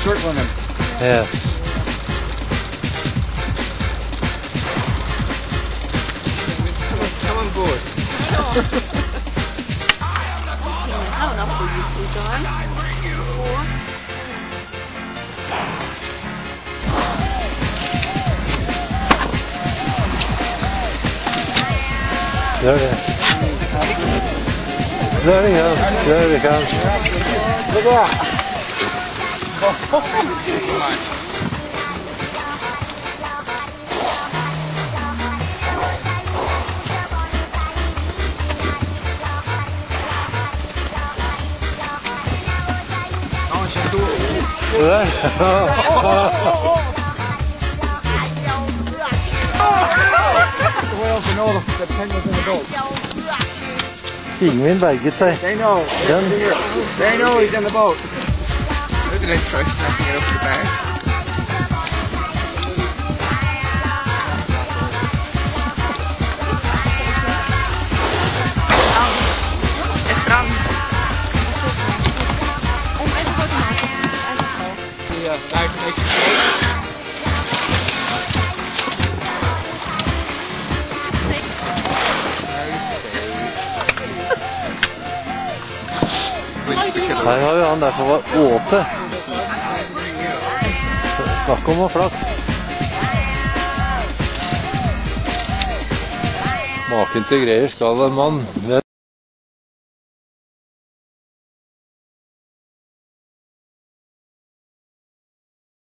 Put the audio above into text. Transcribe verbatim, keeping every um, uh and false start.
circling him. Yeah. Come on board. How enough for you two guys? Four. There it is. There he goes. There he comes. Look at that. There. The whales know the, the penguins in the boat. Ingen berget seg. They know. Den. They know he's in the boat. Maybe they try snapping it up the bank. Strand. Yeah, back makes it great. Her har vi han der som var åte. Snakk om å flaks. Maken til greier skal en mann med